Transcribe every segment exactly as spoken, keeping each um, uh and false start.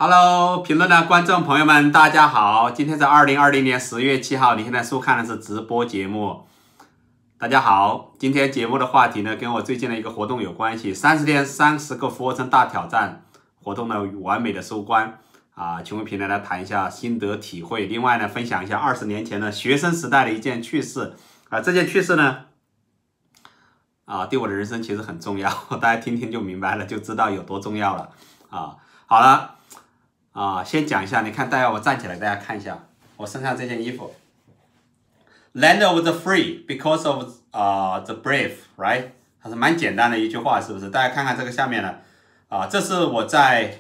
Hello， 评论的观众朋友们，大家好！今天是二零二零年十月七号，你现在收看的是直播节目。大家好，今天节目的话题呢，跟我最近的一个活动有关系。三十天三十个俯卧撑大挑战活动呢，完美的收官啊！请问评论来谈一下心得体会。另外呢，分享一下二十年前的学生时代的一件趣事啊，这件趣事呢，啊，对我的人生其实很重要，大家听听就明白了，就知道有多重要了啊！好了。啊，先讲一下，你看，大家我站起来，大家看一下我身上这件衣服 ，Land of the free because of 啊、uh, the brave， right？ 它是蛮简单的一句话，是不是？大家看看这个下面呢，啊，这是我在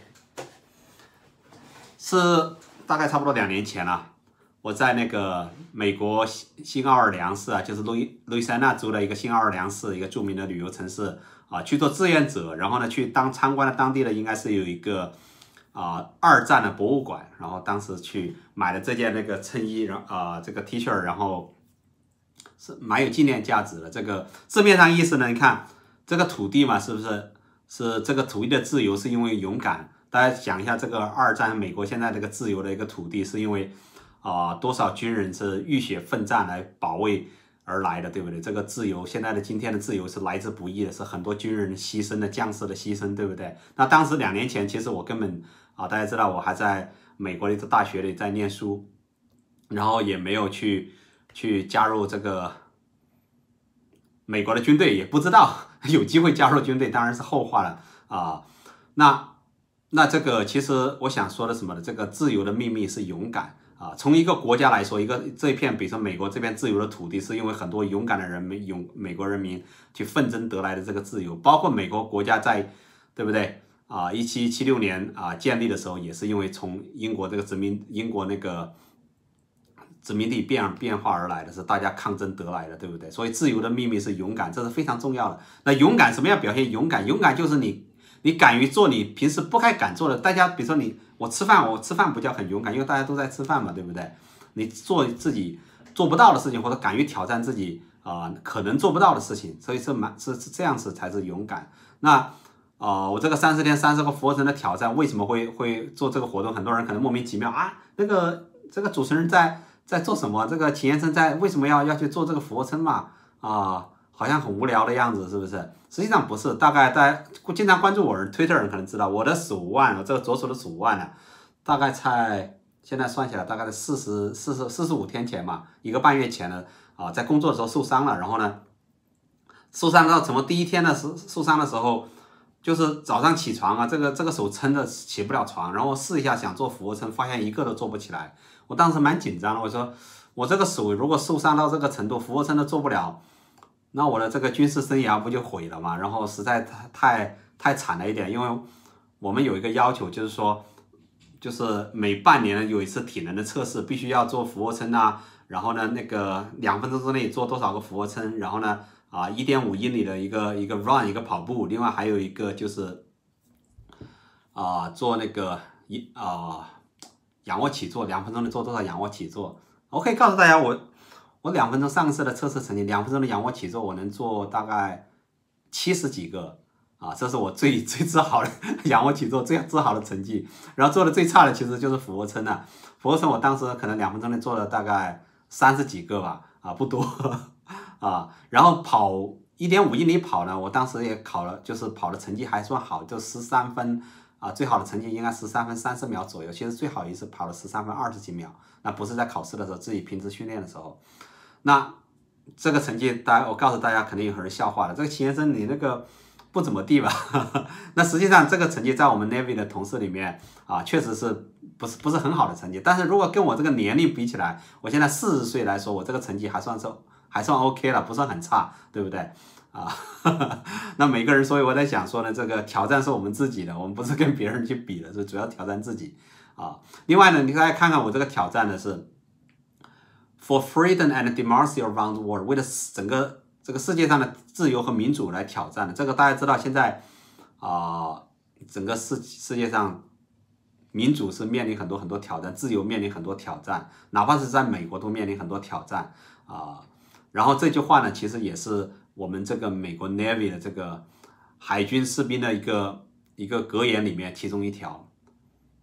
是大概差不多两年前了，我在那个美国新奥尔良市啊，就是路易路易斯安那州的一个新奥尔良市，一个著名的旅游城市啊，去做志愿者，然后呢，去当参观了当地的应该是有一个。啊、呃，二战的博物馆，然后当时去买了这件那个衬衣，然啊、呃、这个 T 恤，然后是蛮有纪念价值的。这个字面上意思呢，你看这个土地嘛，是不是是这个土地的自由是因为勇敢？大家想一下，这个二战美国现在这个自由的一个土地，是因为啊、呃、多少军人是浴血奋战来保卫而来的，对不对？这个自由，现在的今天的自由是来之不易的，是很多军人牺牲的将士的牺牲，对不对？那当时两年前，其实我根本。啊，大家知道我还在美国的一个大学里在念书，然后也没有去去加入这个美国的军队，也不知道有机会加入军队，当然是后话了啊。那那这个其实我想说的什么呢？这个自由的秘密是勇敢啊。从一个国家来说，一个这一片，比如说美国这片自由的土地，是因为很多勇敢的人民、勇美国人民去奋争得来的这个自由，包括美国国家在，对不对？啊，一七七六年啊建立的时候，也是因为从英国这个殖民英国那个殖民地变变化而来的，是大家抗争得来的，对不对？所以自由的秘密是勇敢，这是非常重要的。那勇敢什么样表现勇敢？勇敢就是你你敢于做你平时不该敢做的。大家比如说你我吃饭，我吃饭不叫很勇敢，因为大家都在吃饭嘛，对不对？你做自己做不到的事情，或者敢于挑战自己啊、呃、可能做不到的事情，所以是蛮是是这样子才是勇敢。那。哦、呃，我这个三十天三十个俯卧撑的挑战，为什么会会做这个活动？很多人可能莫名其妙啊，那个这个主持人在在做什么？这个秦先生在为什么要要去做这个俯卧撑嘛？啊、呃，好像很无聊的样子，是不是？实际上不是，大概大家经常关注我人 Twitter 人可能知道，我的手腕，我这个左手的手腕呢、啊，大概在现在算起来大概是四十四十四十五天前嘛，一个半月前呢啊、呃，在工作的时候受伤了，然后呢，受伤到什么？第一天的时受伤的时候。就是早上起床啊，这个这个手撑着起不了床，然后试一下想做俯卧撑，发现一个都做不起来。我当时蛮紧张的，我说我这个手如果受伤到这个程度，俯卧撑都做不了，那我的这个军事生涯不就毁了吗？然后实在太太太惨了一点，因为我们有一个要求，就是说，就是每半年有一次体能的测试，必须要做俯卧撑啊，然后呢，那个两分钟之内做多少个俯卧撑，然后呢。啊，一点五英里的一个一个 run 一个跑步，另外还有一个就是啊做那个一啊仰卧起坐，两分钟内做多少仰卧起坐？我可以告诉大家，我我两分钟上次的测试成绩，两分钟的仰卧起坐我能做大概七十几个啊，这是我最最自豪的仰卧起坐最自豪的成绩。然后做的最差的其实就是俯卧撑了，俯卧撑我当时可能两分钟内做了大概三十几个吧，啊不多。啊，然后跑一点五英里跑呢，我当时也考了，就是跑的成绩还算好，就十三分啊，最好的成绩应该十三分三十秒左右，其实最好一次跑了十三分二十几秒，那不是在考试的时候，自己平时训练的时候，那这个成绩，大家我告诉大家，肯定有很多人笑话了，这个秦先生你那个不怎么地吧？那实际上这个成绩在我们 Navy 的同事里面啊，确实是不是不是很好的成绩，但是如果跟我这个年龄比起来，我现在四十岁来说，我这个成绩还算是。还算 OK 了，不算很差，对不对啊？那每个人，所以我在想说呢，这个挑战是我们自己的，我们不是跟别人去比的，是主要挑战自己啊。另外呢，你大家看看我这个挑战呢是 For freedom and democracy around the world， 为了整个这个世界上的自由和民主来挑战的。这个大家知道，现在啊，整个世世界上民主是面临很多很多挑战，自由面临很多挑战，哪怕是在美国都面临很多挑战啊。然后这句话呢，其实也是我们这个美国 Navy 的这个海军士兵的一个一个格言里面其中一条。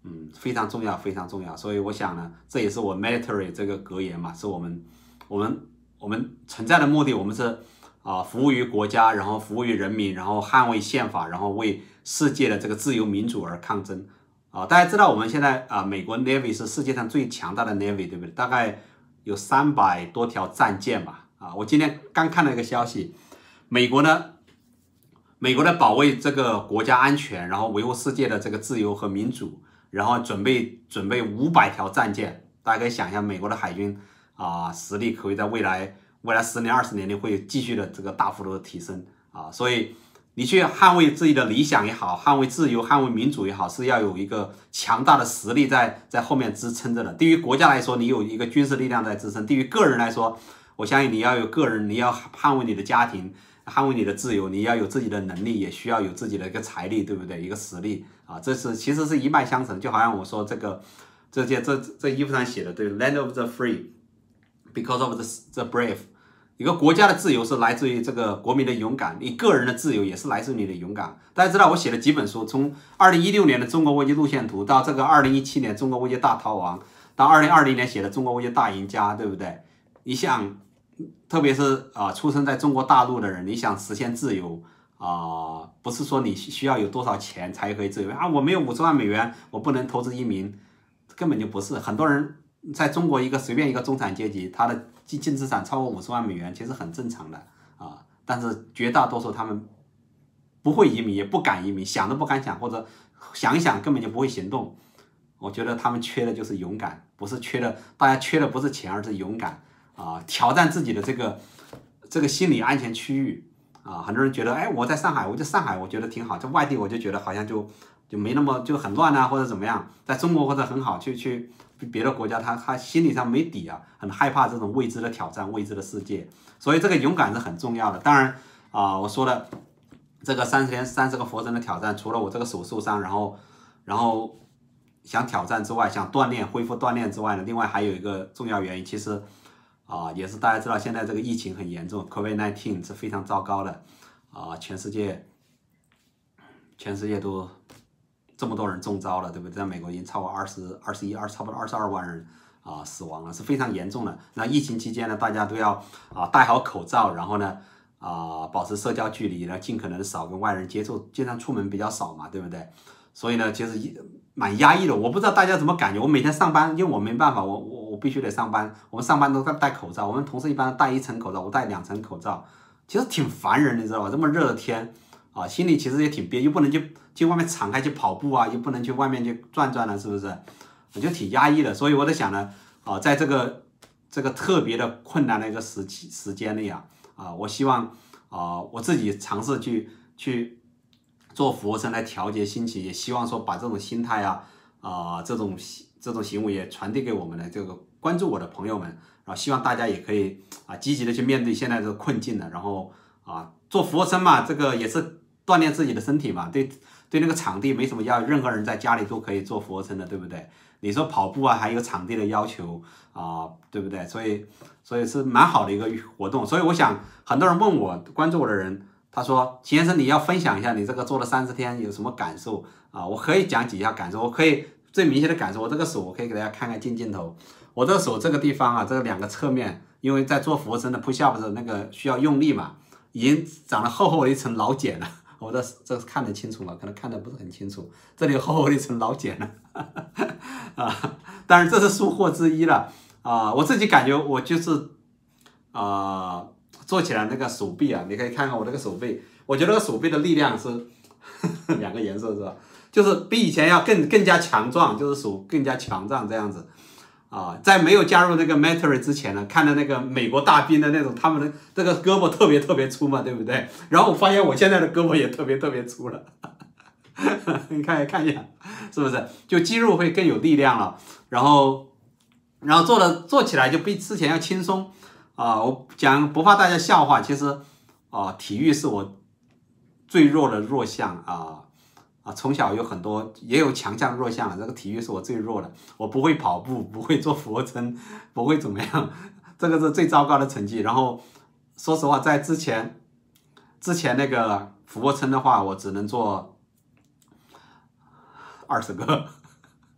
嗯，非常重要，非常重要。所以我想呢，这也是我 military 这个格言嘛，是我们我们我们存在的目的，我们是啊、呃、服务于国家，然后服务于人民，然后捍卫宪法，然后为世界的这个自由民主而抗争。啊、大家知道我们现在啊、美国 Navy 是世界上最强大的 Navy， 对不对？大概有三百多条战舰吧。啊，我今天刚看了一个消息，美国呢，美国的保卫这个国家安全，然后维护世界的这个自由和民主，然后准备准备五百条战舰。大家可以想象，美国的海军啊、实力可以在未来未来十年、二十年内会继续的这个大幅度的提升啊。所以你去捍卫自己的理想也好，捍卫自由、捍卫民主也好，是要有一个强大的实力在在后面支撑着的。对于国家来说，你有一个军事力量在支撑；对于个人来说，我相信你要有个人，你要捍卫你的家庭，捍卫你的自由，你要有自己的能力，也需要有自己的一个财力，对不对？一个实力啊，这是其实是一脉相承。就好像我说这个这件这这衣服上写的，对 ，Land of the free, because of the the brave。一个国家的自由是来自于这个国民的勇敢，你个人的自由也是来自于你的勇敢。大家知道我写了几本书，从二零一六年的中国危机路线图到这个二零一七年中国危机大逃亡，到二零二零年写的中国危机大赢家，对不对？你想，特别是啊、呃，出生在中国大陆的人，你想实现自由啊、呃，不是说你需要有多少钱才可以自由啊，我没有五十万美元，我不能投资移民，根本就不是。很多人在中国一个随便一个中产阶级，他的净资产超过五十万美元，其实很正常的啊。但是绝大多数他们不会移民，也不敢移民，想都不敢想，或者想一想根本就不会行动。我觉得他们缺的就是勇敢，不是缺的，大家缺的不是钱，而是勇敢啊！挑战自己的这个这个心理安全区域啊！很多人觉得，哎，我在上海，我在上海，我觉得挺好，在外地我就觉得好像就就没那么就很乱啊，或者怎么样，在中国或者很好，去去别的国家，他他心理上没底啊，很害怕这种未知的挑战、未知的世界，所以这个勇敢是很重要的。当然啊，我说了这个三十天三十个佛身的挑战，除了我这个手受伤，然后然后想挑战之外，想锻炼恢复锻炼之外呢，另外还有一个重要原因，其实啊也是大家知道，现在这个疫情很严重 ，COVID 十九 是非常糟糕的啊，全世界全世界都这么多人中招了，对不对？在美国已经超过二十二十一二差不多二十二万人啊死亡了，是非常严重的。那疫情期间呢，大家都要啊戴好口罩，然后呢啊保持社交距离，呢尽可能少跟外人接触，经常出门比较少嘛，对不对？所以呢，其实蛮压抑的。我不知道大家怎么感觉。我每天上班，因为我没办法，我我我必须得上班。我们上班都在戴口罩，我们同事一般戴一层口罩，我戴两层口罩，其实挺烦人的，你知道吧？这么热的天啊，心里其实也挺憋，又不能去去外面敞开去跑步啊，又不能去外面去转转了，是不是？我就挺压抑的。所以我在想呢，啊，在这个这个特别的困难的一个时期时间内啊，啊，我希望啊我自己尝试去去。做俯卧撑来调节心情，也希望说把这种心态啊啊、呃、这种这种行为也传递给我们的这个关注我的朋友们，然后希望大家也可以啊积极的去面对现在这个困境的，然后啊做俯卧撑嘛，这个也是锻炼自己的身体嘛，对对那个场地没什么要，任何人在家里都可以做俯卧撑的，对不对？你说跑步啊，还有场地的要求啊，对不对？所以所以是蛮好的一个活动，所以我想很多人问我关注我的人。他说：“齐先生，你要分享一下你这个做了三十天有什么感受啊？我可以讲几下感受，我可以最明显的感受，我这个手我可以给大家看看近镜头，我这个手这个地方啊，这个两个侧面，因为在做俯卧撑的 push up 的那个需要用力嘛，已经长了厚厚的一层老茧了。我的这个看得清楚吗？可能看得不是很清楚，这里厚厚的一层老茧了啊。当然这是疏忽之一了啊，我自己感觉我就是啊。”做起来那个手臂啊，你可以看看我这个手臂，我觉得这个手臂的力量是呵呵两个颜色是吧？就是比以前要更更加强壮，就是手更加强壮这样子啊。在没有加入那个 military 之前呢，看到那个美国大兵的那种，他们的这个胳膊特别特别粗嘛，对不对？然后我发现我现在的胳膊也特别特别粗了，你看看一下，是不是？就肌肉会更有力量了，然后然后做的做起来就比之前要轻松。啊，我讲不怕大家笑话，其实啊，体育是我最弱的弱项啊啊，从小有很多也有强项弱项了，这个体育是我最弱的，我不会跑步，不会做俯卧撑，不会怎么样，这个是最糟糕的成绩。然后说实话，在之前之前那个俯卧撑的话，我只能做二十个。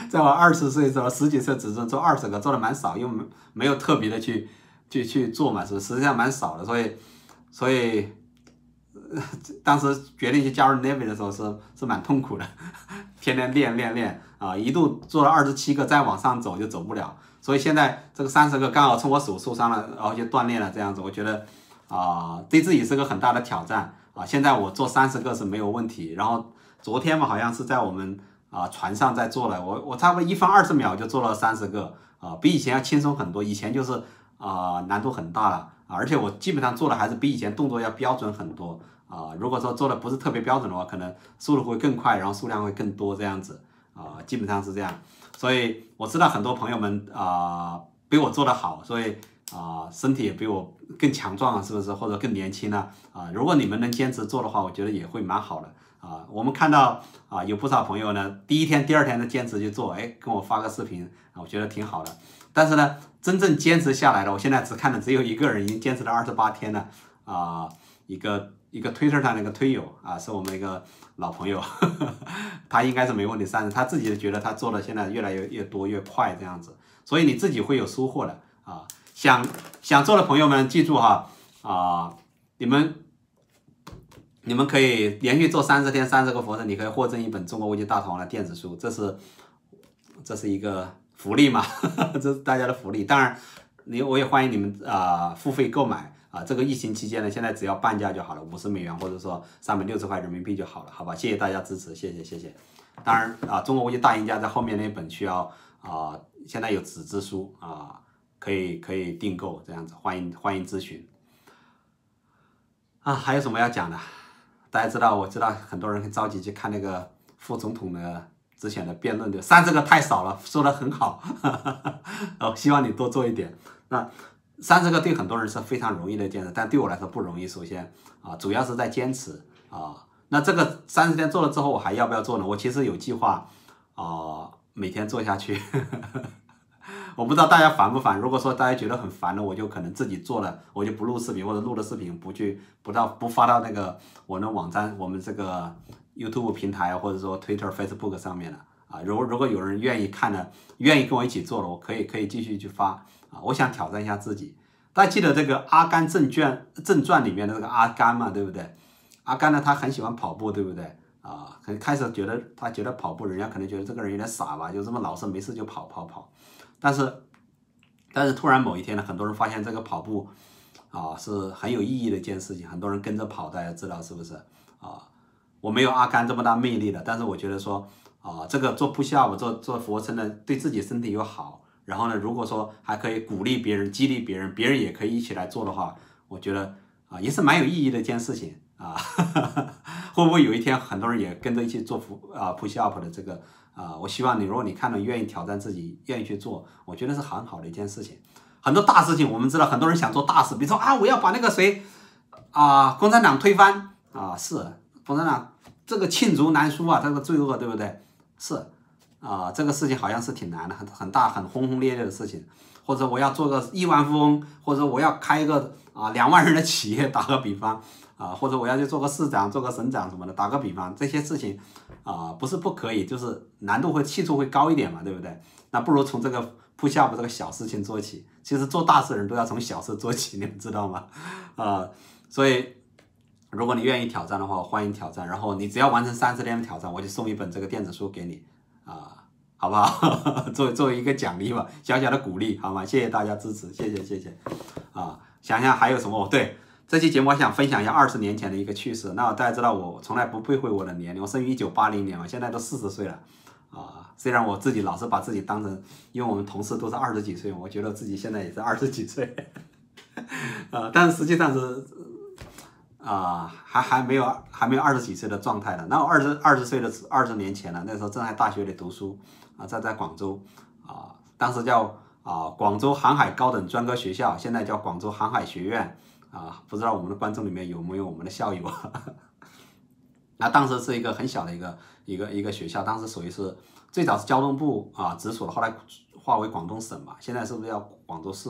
在我二十岁的时候，十几岁只是做二十个，做的蛮少，因为没没有特别的去去去做嘛，是不是？实际上蛮少的，所以所以、呃、当时决定去加入 Navy 的时候是是蛮痛苦的，天天练练练啊，一度做了二十七个，再往上走就走不了。所以现在这个三十个刚好从我手受伤了，然后就锻炼了，这样子，我觉得啊、呃，对自己是个很大的挑战啊。现在我做三十个是没有问题。然后昨天嘛，好像是在我们啊、呃、船上在做了，我我差不多一分二十秒就做了三十个啊、呃，比以前要轻松很多。以前就是啊、呃、难度很大了啊，而且我基本上做的还是比以前动作要标准很多啊、呃。如果说做的不是特别标准的话，可能速度会更快，然后数量会更多这样子啊、呃，基本上是这样。所以我知道很多朋友们啊、呃、比我做得好，所以啊、呃、身体也比我更强壮了，是不是？或者更年轻了啊、呃？如果你们能坚持做的话，我觉得也会蛮好的啊、呃。我们看到啊、呃、有不少朋友呢，第一天、第二天的坚持去做，哎，跟我发个视频啊，我觉得挺好的。但是呢，真正坚持下来的，我现在只看了只有一个人，已经坚持了二十八天了啊、呃，一个。一个 Twitter 上的一个推友啊，是我们一个老朋友，呵呵他应该是没问题，但是他自己觉得他做的现在越来越越多越快这样子，所以你自己会有收获的啊。想想做的朋友们记住哈啊，你们你们可以连续做三十天三十个俯卧撑，你可以获赠一本《中国微机大逃亡》的电子书，这是这是一个福利嘛，呵呵这是大家的福利。当然，你我也欢迎你们啊、呃、付费购买。啊，这个疫情期间呢，现在只要半价就好了，五十美元或者说三百六十块人民币就好了，好吧？谢谢大家支持，谢谢谢谢。当然啊，中国微机大赢家在后面那本需要啊，现在有纸质书啊，可以可以订购这样子，欢迎欢迎咨询。啊，还有什么要讲的？大家知道，我知道很多人很着急去看那个副总统的之前的辩论的，三十个太少了，说的很好，哦，希望你多做一点。那。三十个对很多人是非常容易的一件事，但对我来说不容易。首先啊，主要是在坚持啊。那这个三十天做了之后，我还要不要做呢？我其实有计划啊，每天做下去。我不知道大家烦不烦。如果说大家觉得很烦了，我就可能自己做了，我就不录视频，或者录了视频不去不到不发到那个我的网站，我们这个 YouTube 平台或者说 Twitter、Facebook 上面了啊。如果如果有人愿意看呢，愿意跟我一起做了，我可以可以继续去发。啊，我想挑战一下自己。大家记得这个《阿甘正传》正传里面的这个阿甘嘛，对不对？阿甘呢，他很喜欢跑步，对不对？啊，很开始觉得他觉得跑步，人家可能觉得这个人有点傻吧，就这么老是没事就跑跑跑。但是，但是突然某一天呢，很多人发现这个跑步啊是很有意义的一件事情，很多人跟着跑，大家知道是不是？啊，我没有阿甘这么大魅力的，但是我觉得说啊，这个做 push up 做做俯卧撑呢，对自己身体又好。然后呢，如果说还可以鼓励别人、激励别人，别人也可以一起来做的话，我觉得啊也是蛮有意义的一件事情啊。会不会有一天很多人也跟着一起做俯啊 push up 的这个啊？我希望你，如果你看了愿意挑战自己，愿意去做，我觉得是很好的一件事情。很多大事情我们知道，很多人想做大事，比如说啊，我要把那个谁啊共产党推翻啊，是共产党这个罄竹难书啊，这个罪恶对不对？是。啊，这个事情好像是挺难的，很很大、很轰轰烈烈的事情。或者我要做个亿万富翁，或者我要开一个啊两万人的企业，打个比方啊，或者我要去做个市长、做个省长什么的，打个比方，这些事情啊不是不可以，就是难度会系数会高一点嘛，对不对？那不如从这个push up这个小事情做起。其实做大事的人都要从小事做起，你们知道吗？啊，所以如果你愿意挑战的话，欢迎挑战。然后你只要完成三十天的挑战，我就送一本这个电子书给你。啊，好不好？作为作为一个奖励吧，小小的鼓励，好吗？谢谢大家支持，谢谢谢谢。啊，想想还有什么？对，这期节目我想分享一下二十年前的一个趣事。那大家知道我从来不避讳我的年龄，我生于一九八零年，我现在都四十岁了。啊，虽然我自己老是把自己当成，因为我们同事都是二十几岁，我觉得自己现在也是二十几岁。啊，但是实际上是。啊，还还没有还没有二十几岁的状态呢。那我二十二十岁的二十年前了，那时候正在大学里读书啊，在在广州啊，当时叫啊广州航海高等专科学校，现在叫广州航海学院啊。不知道我们的观众里面有没有我们的校友啊？那当时是一个很小的一个一个一个学校，当时属于是最早是交通部啊直属的，后来划为广东省嘛，现在是不是叫广州市？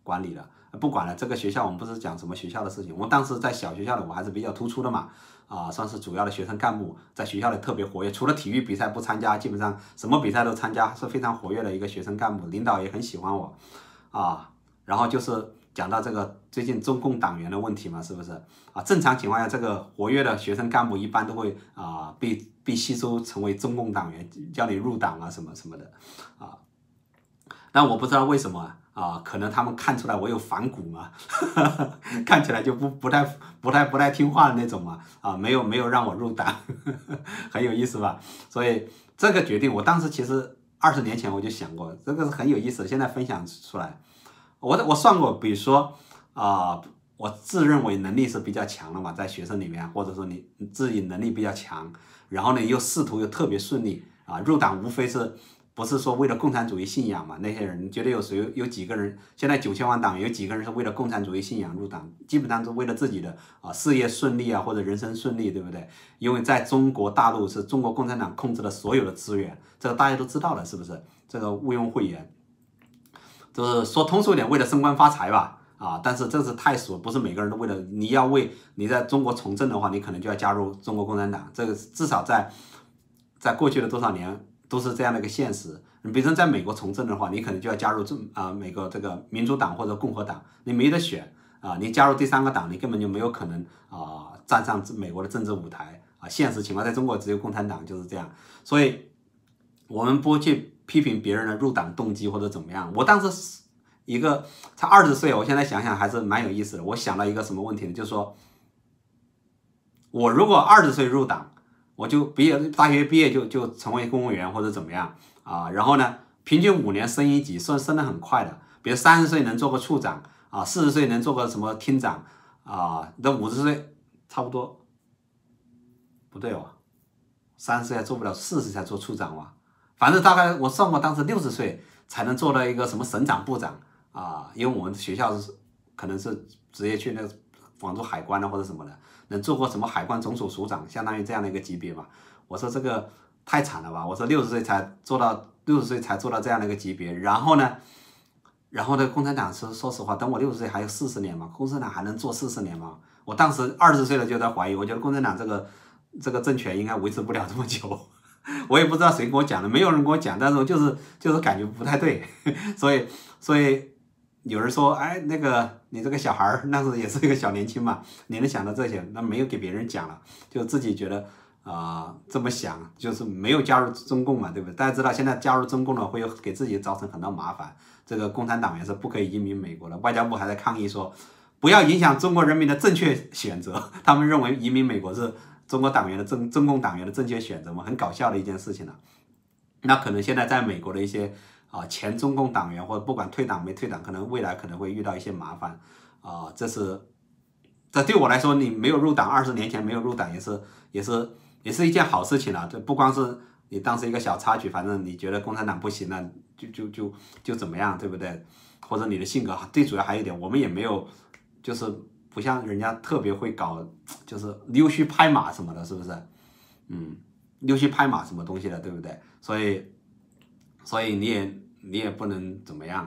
管理了。不管了，这个学校我们不是讲什么学校的事情，我当时在小学校里我还是比较突出的嘛，啊，算是主要的学生干部，在学校里特别活跃，除了体育比赛不参加，基本上什么比赛都参加，是非常活跃的一个学生干部，领导也很喜欢我，啊，然后就是讲到这个最近中共党员的问题嘛，是不是啊？正常情况下，这个活跃的学生干部一般都会啊被被吸收成为中共党员，叫你入党啊什么什么的，啊，但我不知道为什么。啊，可能他们看出来我有反骨嘛，看起来就不不太不太不太听话的那种嘛，啊，没有没有让我入党，很有意思吧？所以这个决定，我当时其实二十年前我就想过，这个是很有意思的，现在分享出来。我我算过，比如说啊、呃，我自认为能力是比较强的嘛，在学生里面，或者说你自己能力比较强，然后呢又仕途又特别顺利啊，入党无非是。不是说为了共产主义信仰嘛？那些人你觉得有谁有几个人？现在九千万党员有几个人是为了共产主义信仰入党？基本上是为了自己的啊事业顺利啊或者人生顺利，对不对？因为在中国大陆是中国共产党控制了所有的资源，这个大家都知道了，是不是？这个毋庸讳言。就是说通俗一点，为了升官发财吧。啊，但是这是太俗，不是每个人都为了。你要为你在中国从政的话，你可能就要加入中国共产党。这个至少在在过去的多少年。都是这样的一个现实。你比如说在美国从政的话，你可能就要加入中啊美国这个民主党或者共和党，你没得选啊。你加入第三个党，你根本就没有可能啊站上美国的政治舞台啊。现实情况在中国只有共产党就是这样，所以我们不去批评别人的入党动机或者怎么样。我当时一个才二十岁，我现在想想还是蛮有意思的。我想到一个什么问题呢？就是说，我如果二十岁入党。我就毕业，大学毕业就就成为公务员或者怎么样啊，然后呢，平均五年升一级，升升得很快的。比如三十岁能做个处长啊，四十岁能做个什么厅长啊，到五十岁差不多，不对哦，三十岁还做不了，四十才做处长哇。反正大概我算过，当时六十岁才能做到一个什么省长、部长啊，因为我们学校是可能是直接去那个广州海关的或者什么的。能做过什么海关总署署长，相当于这样的一个级别嘛？我说这个太惨了吧！我说六十岁才做到，六十岁才做到这样的一个级别，然后呢，然后呢，共产党是说实话，等我六十岁还有四十年嘛，共产党还能做四十年吗？我当时二十岁了就在怀疑，我觉得共产党这个这个政权应该维持不了这么久。我也不知道谁跟我讲的，没有人跟我讲，但是我就是就是感觉不太对，所以所以。有人说，哎，那个你这个小孩儿，那时也是一个小年轻嘛，你能想到这些，那没有给别人讲了，就自己觉得啊、呃、这么想，就是没有加入中共嘛，对不对？大家知道现在加入中共了，会有给自己造成很多麻烦。这个共产党员是不可以移民美国的，外交部还在抗议说，不要影响中国人民的正确选择。他们认为移民美国是中国党员的中中共党员的正确选择嘛，很搞笑的一件事情了。那可能现在在美国的一些。啊，前中共党员或者不管退党没退党，可能未来可能会遇到一些麻烦，啊，这是，这对我来说，你没有入党，二十年前没有入党也是也是也是一件好事情了。这不光是你当时一个小插曲，反正你觉得共产党不行了，就就就就怎么样，对不对？或者你的性格，最主要还有一点，我们也没有，就是不像人家特别会搞，就是溜须拍马什么的，是不是？嗯，溜须拍马什么东西的，对不对？所以。所以你也你也不能怎么样，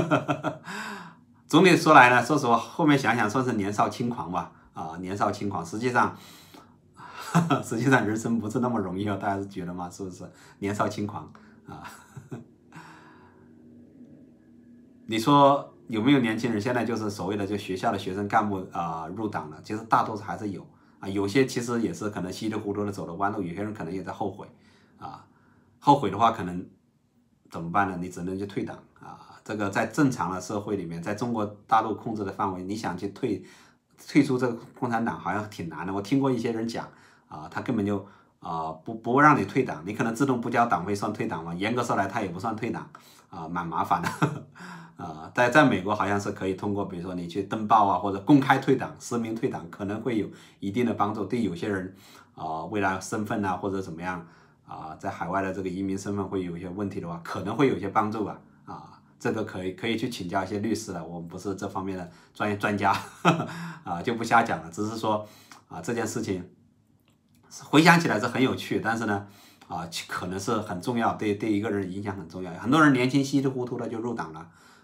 总体说来呢，说实话，后面想想算是年少轻狂吧，啊，年少轻狂，实际上，实际上人生不是那么容易哦，大家是觉得吗？是不是？年少轻狂啊，你说有没有年轻人现在就是所谓的就学校的学生干部啊、呃、入党了？其实大多数还是有啊，有些其实也是可能稀里糊涂的走了弯路，有些人可能也在后悔啊，后悔的话可能。怎么办呢？你只能去退党啊！这个在正常的社会里面，在中国大陆控制的范围，你想去退退出这个共产党，好像挺难的。我听过一些人讲啊，他根本就啊不不让你退党，你可能自动不交党费算退党嘛？严格说来，他也不算退党啊，蛮麻烦的啊。在在美国好像是可以通过，比如说你去登报啊，或者公开退党、实名退党，可能会有一定的帮助。对有些人啊，为了身份啊或者怎么样。啊，在海外的这个移民身份会有一些问题的话，可能会有一些帮助吧。啊，这个可以可以去请教一些律师了，我们不是这方面的专业专家，呵呵啊，就不瞎讲了。只是说啊，这件事情回想起来是很有趣，但是呢，啊，可能是很重要，对对一个人影响很重要。很多人年轻稀里糊涂的就入党了，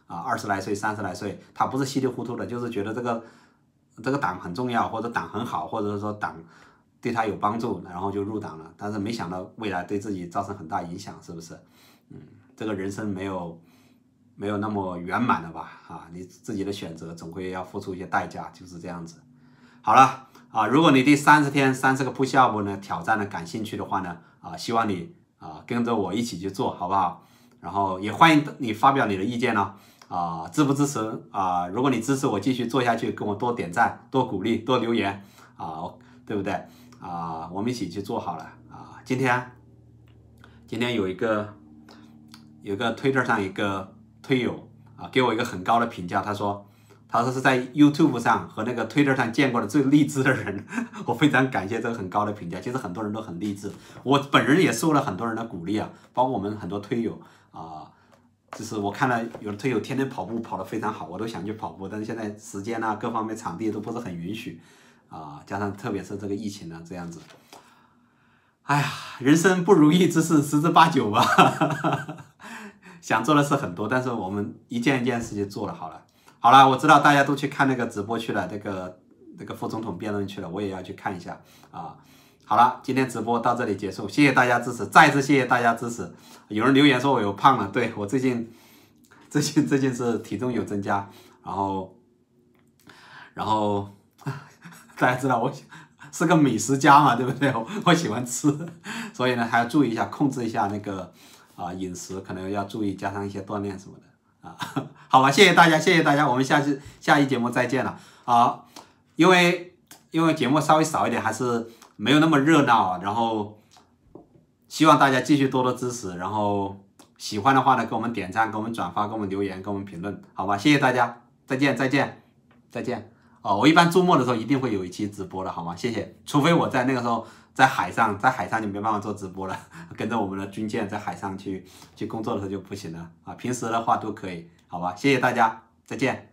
啊二十来岁、三十来岁，他不是稀里糊涂的，就是觉得这个这个党很重要，或者党很好，或者说党对他有帮助，然后就入党了。但是没想到未来对自己造成很大影响，是不是？嗯，这个人生没有没有那么圆满了吧？啊，你自己的选择总归要付出一些代价，就是这样子。好了啊，如果你对三十天三十个 push up 呢挑战呢感兴趣的话呢，啊，希望你啊跟着我一起去做，好不好？然后也欢迎你发表你的意见呢、哦，啊，支不支持啊？如果你支持我继续做下去，跟我多点赞、多鼓励、多留言啊，对不对？啊，我们一起去做好了啊。今天今天有一个有一个 Twitter 上一个推友啊，给我一个很高的评价，他说。他说是在 YouTube 上和那个 Twitter 上见过的最励志的人，我非常感谢这个很高的评价。其实很多人都很励志，我本人也受了很多人的鼓励啊，包括我们很多推友啊、呃，就是我看了有的推友天天跑步跑得非常好，我都想去跑步，但是现在时间啊各方面场地都不是很允许啊、呃，加上特别是这个疫情呢这样子，哎呀，人生不如意之事十之八九吧，想做的事很多，但是我们一件一件事情做了好了。好了，我知道大家都去看那个直播去了，那个那个副总统辩论去了，我也要去看一下啊。好了，今天直播到这里结束，谢谢大家支持，再次谢谢大家支持。有人留言说我有胖了，对，我最近最近最近是体重有增加，然后然后大家知道我是个美食家嘛，对不对？我, 我喜欢吃，所以呢还要注意一下，控制一下那个啊饮食，可能要注意，加上一些锻炼什么的。啊，好了，谢谢大家，谢谢大家，我们下期下一节目再见了啊！因为因为节目稍微少一点，还是没有那么热闹，然后希望大家继续多多支持，然后喜欢的话呢，给我们点赞，给我们转发，给我们留言，给我们评论，好吧？谢谢大家，再见，再见，再见。哦，我一般周末的时候一定会有一期直播的，好吗？谢谢，除非我在那个时候在海上，在海上就没办法做直播了，跟着我们的军舰在海上去去工作的时候就不行了啊，平时的话都可以，好吧？谢谢大家，再见。